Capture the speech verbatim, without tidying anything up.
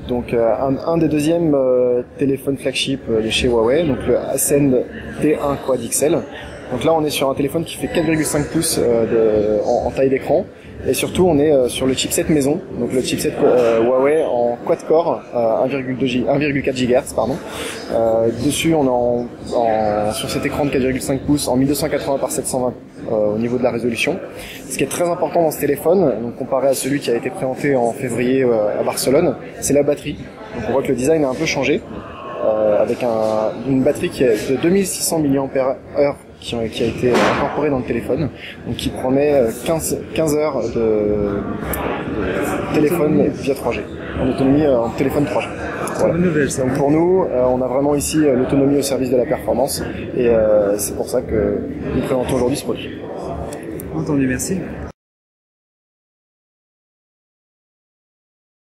Donc euh, un, un des deuxièmes euh, téléphones flagship euh, de chez Huawei, donc le Ascend T un Quad X L. Donc là on est sur un téléphone qui fait quatre virgule cinq pouces euh, de, en, en taille d'écran, et surtout on est euh, sur le chipset maison, donc le chipset euh, Huawei en quad-core euh, un virgule quatre gigahertz pardon. Euh, dessus on est en, en, sur cet écran de quatre virgule cinq pouces en mille deux cent quatre-vingts par sept cent vingt euh, au niveau de la résolution. Ce qui est très important dans ce téléphone, donc comparé à celui qui a été présenté en février euh, à Barcelone, c'est la batterie. Donc on voit que le design a un peu changé, euh, avec un, une batterie qui est de deux mille six cents milliampères heure qui, ont, qui a été incorporée dans le téléphone, donc qui promet quinze, quinze heures de, de téléphone via trois G, en autonomie euh, en téléphone trois G. Voilà. Donc pour nous, euh, on a vraiment ici euh, l'autonomie au service de la performance, et euh, c'est pour ça que nous présentons aujourd'hui ce produit. Entendu, merci.